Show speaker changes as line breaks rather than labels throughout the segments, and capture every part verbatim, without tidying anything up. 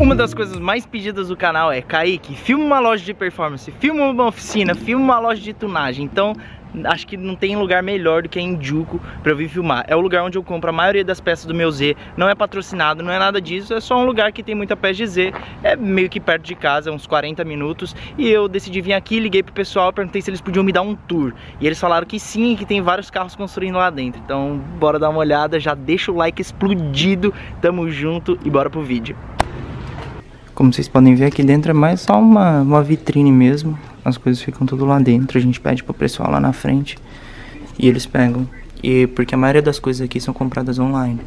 Uma das coisas mais pedidas do canal é: Kaique, filma uma loja de performance, filma uma oficina, filma uma loja de tunagem. Então acho que não tem lugar melhor do que em Juku pra eu vir filmar. É o lugar onde eu compro a maioria das peças do meu Z. Não é patrocinado, não é nada disso. É só um lugar que tem muita peça de Z. É meio que perto de casa, uns quarenta minutos. E eu decidi vir aqui, liguei pro pessoal, perguntei se eles podiam me dar um tour. E eles falaram que sim, que tem vários carros construindo lá dentro. Então bora dar uma olhada, já deixa o like explodido. Tamo junto e bora pro vídeo. Como vocês podem ver, aqui dentro é mais só uma, uma vitrine mesmo. As coisas ficam tudo lá dentro. A gente pede pro pessoal lá na frente e eles pegam. E porque a maioria das coisas aqui são compradas online.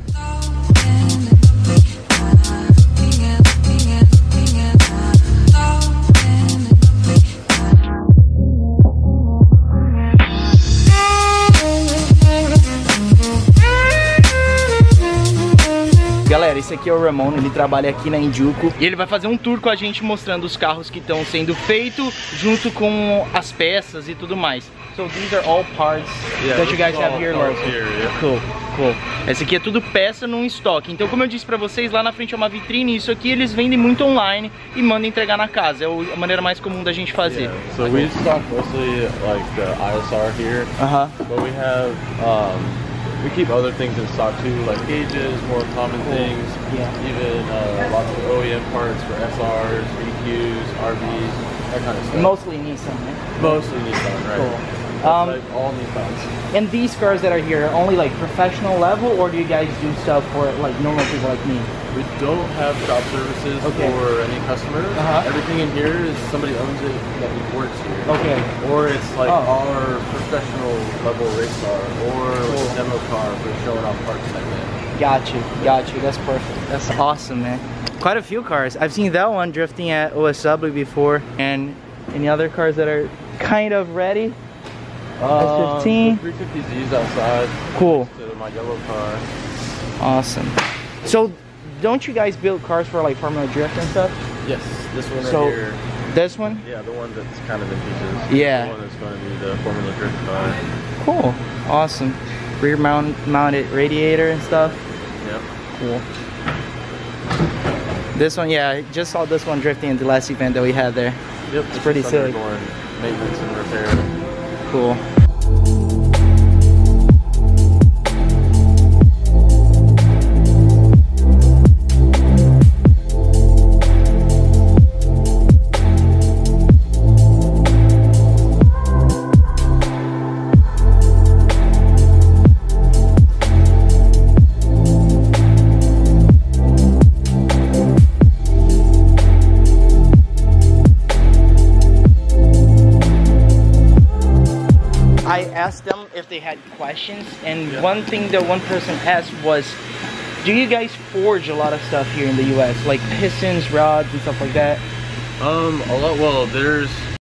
Galera, esse aqui é o Ramon, ele trabalha aqui na Juku e ele vai fazer um tour com a gente mostrando os carros que estão sendo feitos junto com as peças e tudo mais. So these are all parts yeah, that you guys have here local. Here, yeah. Cool, cool. Essa aqui é tudo peça num estoque. Então, como eu disse pra vocês, lá na frente é uma vitrine. Isso aqui eles vendem muito online e mandam entregar na casa. É a maneira mais comum da gente fazer.
Yeah. So we stock mostly like the I S R here.
Uh-huh.
But we have um, we keep other things in stock too, like gauges, more common cool. things.
Yeah.
Even uh, lots of O E M parts for S Rs, V Qs, R Vs, that kind of stuff.
Mostly Nissan, right?
Mostly Nissan, right?
Cool.
Um, like all Nissans.
And these cars that are here are only like professional level, or do you guys do stuff for like normal people like me?
We don't have shop services
okay.
for any customers. Uh-huh. Everything in here is somebody owns it that works here.
Okay.
Or it's like
oh.
our professional level race car, or cool. like a demo car for showing off parts like that.
Got you, got you. That's perfect. That's awesome, man. Quite a few cars. I've seen that one drifting at O S W before, and any other cars that are kind of ready.
Um,
S fifteen.
three fifty Z's outside.
Cool.
To my yellow car.
Awesome. So, don't you guys build cars for like Formula Drift and stuff?
Yes, this one right
so,
here.
This one?
Yeah, the one that's kind of in pieces.
Yeah.
The one that's going to be the Formula Drift car.
Cool. Awesome. Rear mount mounted radiator and stuff.
Yep.
Cool. This one, yeah, I just saw this one drifting in the last event that we had there.
Yep.
It's pretty sick.
Maintenance and repair.
Cool. I asked them if they had questions, and yeah. one thing that one person asked was, do you guys forge a lot of stuff here in the U S, like pistons, rods, and stuff like that?
Um, a lot. Well, there's.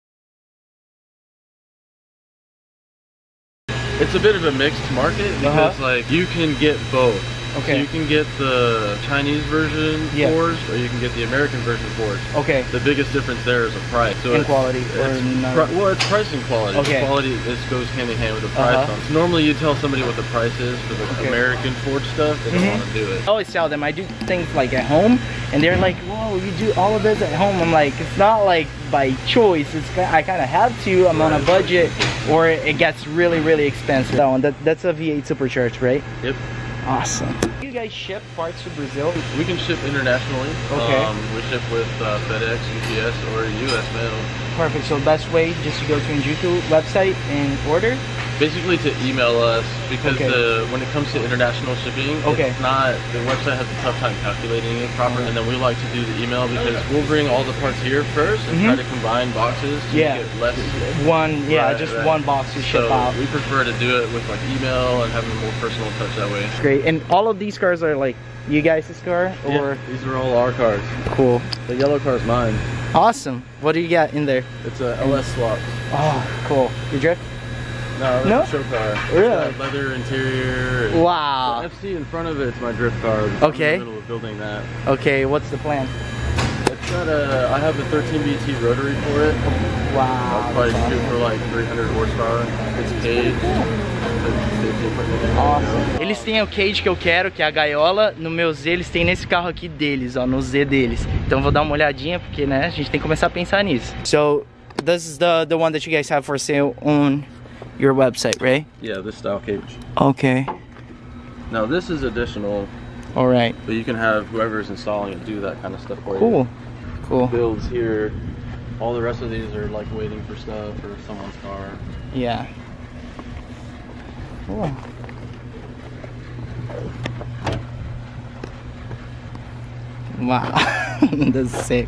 It's a bit of a mixed market because, uh-huh. like, you can get both. Okay. So you can get the Chinese version yeah. forged, or you can get the American version forged. Okay. The biggest difference there is the price. So
and
it's,
quality.
It's
or
pri well, it's price and quality.
Okay.
The quality is, goes hand in hand with the price. Uh-huh. So normally you tell somebody what the price is for the okay. American forged stuff, they don't mm-hmm. want to do it. I always tell them I do things like at home, and they're like, whoa, you do all of this at home? I'm like, it's not like by choice. It's I kind of have to. I'm right. on a budget, or it gets really, really expensive. That one, that, that's a V eight supercharged, right? Yep. Awesome. You guys ship parts to Brazil? We can ship internationally. Okay. Um, we ship with uh, FedEx, U P S, or U S mail.
Perfect. So the best way just to go to Juku website and order?
Basically to email us, because okay. the, when it comes to international shipping, okay. it's not, the website has a tough time calculating it properly, mm-hmm. and then we like to do the email because we'll bring all the parts here first and mm-hmm. try to combine boxes to
yeah.
get less.
One, yeah,
right,
just
right.
one box to ship
so
out.
We prefer to do it with like email and having a more personal touch that way.
Great. And all of these cars are like you guys' car? Or
yeah, these are all our cars.
Cool.
The yellow car is mine.
Awesome. What do you got in there?
It's a L S swap.
Oh, cool. You drift?
No, that's no? a show car.
Really?
It's got leather interior.
Wow.
The F C in front of it is my drift car.
Okay.
I'm in the middle of building that.
Okay, what's the plan?
It's Got a, I have a thirteen B T rotary for it.
Wow.
I'll probably shoot for like three hundred horsepower. It's cage.
Awesome. Eles têm o cage que eu quero, que é a gaiola. No meu Z eles têm nesse carro aqui deles, ó, no Z deles. Então vou dar uma olhadinha porque, né, a gente tem que começar a pensar nisso. So, this is the the one that you guys have for sale on your website, right?
Yeah, this style cage.
Okay.
Now this is additional.
All right.
But you can have whoever's installing it do that kind of stuff for
cool.
you.
Cool.
Builds here. All the rest of these are like waiting for stuff or someone's car.
Yeah. Cool. Wow. That's sick.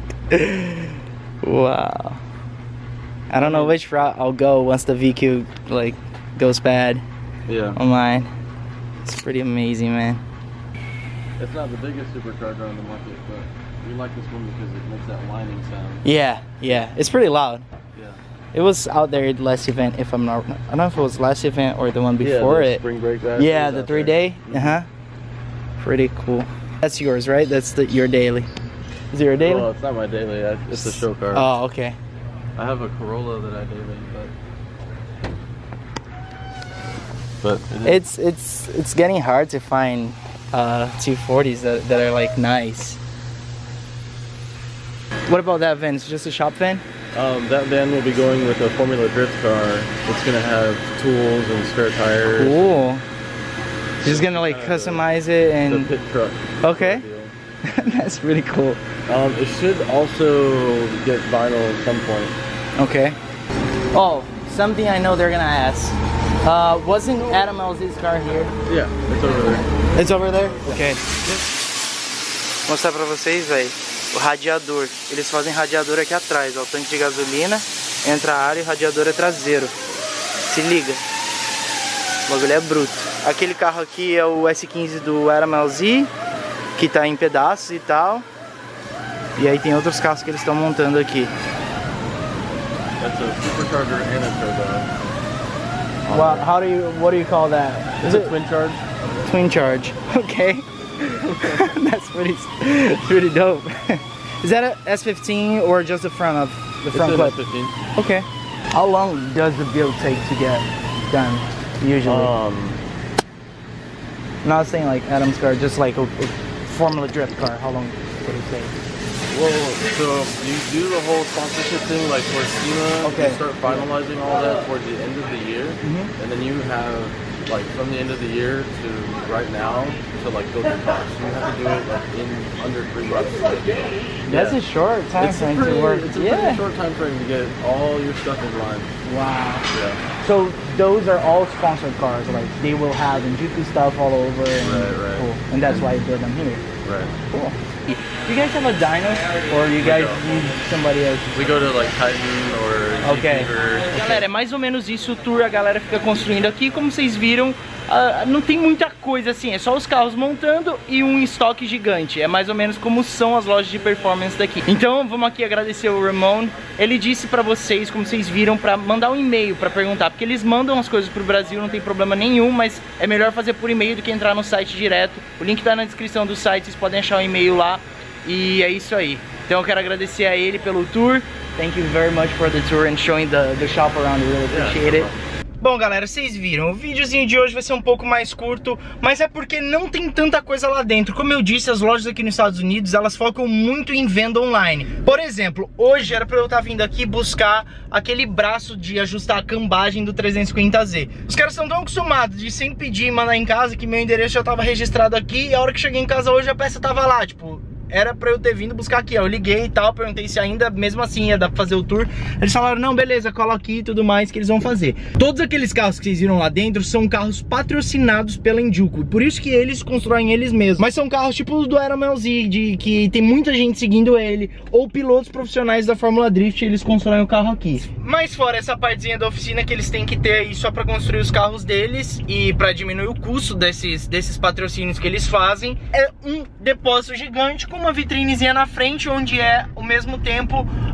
Wow. I don't know which route I'll go once the V Q like goes bad.
Yeah.
On mine. It's pretty amazing, man.
It's not the biggest supercharger on the market, but we like this one because it makes that whining sound.
Yeah, yeah. It's pretty loud.
Yeah.
It was out there at last event, if I'm not, I don't know if it was last event or the one before
yeah, the
it.
Spring break bash.
Yeah, the three there. day. Uh huh. Pretty cool. That's yours, right? That's the your daily. Is it your daily?
Well, it's not my daily. It's a show car.
Oh, okay.
I have a Corolla that I daily, but. But it
it's it's it's getting hard to find uh, two forties that that are like nice. What about that van? It's just a shop van?
Um, that van will be going with a Formula Drift car. It's gonna have tools and spare tires.
Cool. Just gonna like customize it and
the pit truck.
Okay. That's really cool.
Um, it should also get vinyl at some point.
Okay. Oh, something I know they're gonna ask. Uh, wasn't Adam L Z's car here?
Yeah, it's over there.
It's over there? Okay. Vou mostrar pra vocês, velho, o radiador. Eles fazem radiador aqui atrás, ó, o tanque de gasolina, entra a área e o radiador é traseiro. Se liga. O bagulho é bruto. Aquele carro aqui é o S quinze do Adam L Z, que tá em pedaços e tal. E aí tem outros carros que eles estão montando aqui.
That's a supercharger and a turbo.
Well, how do you, what do you call that?
Is it twin charge?
Twin charge. Okay. That's pretty, pretty dope. Is that a S fifteen or just the front of the front clip?
S fifteen.
Okay. How long does the build take to get done usually?
Um,
I'm not saying like Adam's car, just like a, a Formula Drift car. How long would it take?
Well, so you do the whole sponsorship thing like towards SEMA,
okay.
You start finalizing all that towards the end of the year, mm-hmm. And then you have like from the end of the year to right now to like build your car. So you have to do it like in under three months.
That's
yeah.
a short time
it's
frame
pretty,
to work.
It's a
yeah.
pretty short time frame to get all your stuff in line.
Wow.
Yeah.
So those are all sponsored cars. Like they will have Enjuku stuff all over. And,
right, right.
Cool. And that's why you build them here.
Right.
Cool. Do you guys have a dyno, or you guys use somebody else?
We go to like Titan or
okay. Galera, é mais ou menos isso o tour, a galera fica construindo aqui. Como vocês viram, uh, não tem muita coisa assim, é só os carros montando e um estoque gigante. É mais ou menos como são as lojas de performance daqui. Então vamos aqui agradecer o Ramon. Ele disse pra vocês, como vocês viram, pra mandar um e-mail pra perguntar, porque eles mandam as coisas pro Brasil, não tem problema nenhum, mas é melhor fazer por e-mail do que entrar no site direto. O link tá na descrição do site, vocês podem achar o e-mail lá. E é isso aí. Então eu quero agradecer a ele pelo tour. Thank you very much for the tour and showing the, the shop around. I really appreciate it. Bom, galera, vocês viram, o videozinho de hoje vai ser um pouco mais curto, mas é porque não tem tanta coisa lá dentro. Como eu disse, as lojas aqui nos Estados Unidos, elas focam muito em venda online. Por exemplo, hoje era pra eu estar vindo aqui buscar aquele braço de ajustar a cambagem do trezentos e cinquenta Z. Os caras estão tão acostumados de sempre pedir e mandar em casa que meu endereço já tava registrado aqui, e a hora que cheguei em casa hoje a peça tava lá, tipo... Era pra eu ter vindo buscar aqui, ó. Eu liguei e tal, perguntei se ainda, mesmo assim, ia dar pra fazer o tour. Eles falaram, não, beleza, cola aqui e tudo mais que eles vão fazer. Todos aqueles carros que vocês viram lá dentro são carros patrocinados pela Enjuku. Por isso que eles constroem eles mesmos. Mas são carros tipo do Adam L Z, de, que tem muita gente seguindo ele. Ou pilotos profissionais da Fórmula Drift, eles constroem o carro aqui. Mas fora essa partezinha da oficina que eles têm que ter aí só pra construir os carros deles e pra diminuir o custo desses, desses patrocínios que eles fazem, é um depósito gigante com uma vitrinezinha na frente, onde é ao mesmo tempo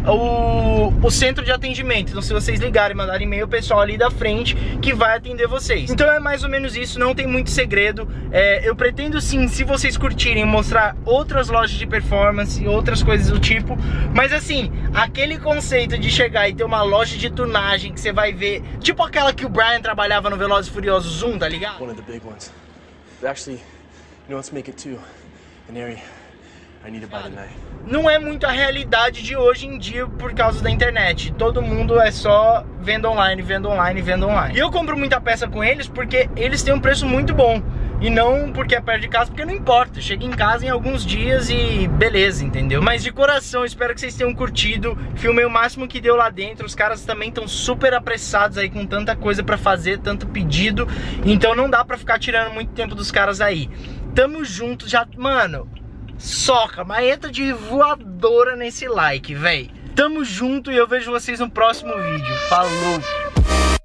o, o centro de atendimento. Então se vocês ligarem e mandarem e-mail, o pessoal ali da frente que vai atender vocês. Então é mais ou menos isso, não tem muito segredo. é, Eu pretendo sim, se vocês curtirem, mostrar outras lojas de performance, outras coisas do tipo. Mas assim, aquele conceito de chegar e ter uma loja de tunagem que você vai ver, tipo aquela que o Brian trabalhava no Velozes e Furiosos um, tá ligado?
One of the big ones. Actually, you know, let's make it two. An area I need to buy tonight.
Não é muito a realidade de hoje em dia por causa da internet. Todo mundo é só venda online, venda online, venda online. E eu compro muita peça com eles porque eles têm um preço muito bom. E não porque é perto de casa, porque não importa. Chega em casa em alguns dias e beleza, entendeu? Mas de coração, espero que vocês tenham curtido. Filmei o máximo que deu lá dentro. Os caras também estão super apressados aí com tanta coisa pra fazer, tanto pedido. Então não dá pra ficar tirando muito tempo dos caras aí. Tamo junto, já... Mano, soca, maeta de voadora nesse like, véi. Tamo junto e eu vejo vocês no próximo vídeo. Falou!